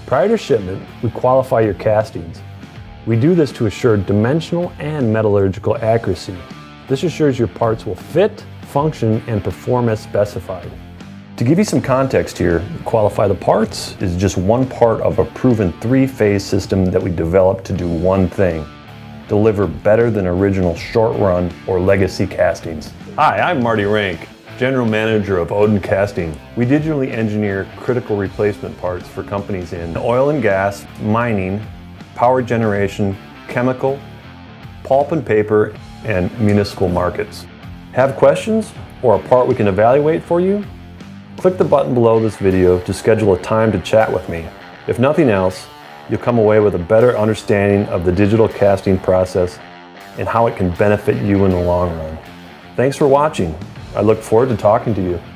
Prior to shipment, we qualify your castings. We do this to assure dimensional and metallurgical accuracy. This assures your parts will fit, function, and perform as specified. To give you some context here, qualify the parts is just one part of a proven three-phase system that we developed to do one thing: deliver better than original short-run or legacy castings. Hi, I'm Marty Rank, General Manager of Odin Casting. We digitally engineer critical replacement parts for companies in oil and gas, mining, power generation, chemical, pulp and paper, and municipal markets. Have questions or a part we can evaluate for you? Click the button below this video to schedule a time to chat with me. If nothing else, you'll come away with a better understanding of the digital casting process and how it can benefit you in the long run. Thanks for watching. I look forward to talking to you.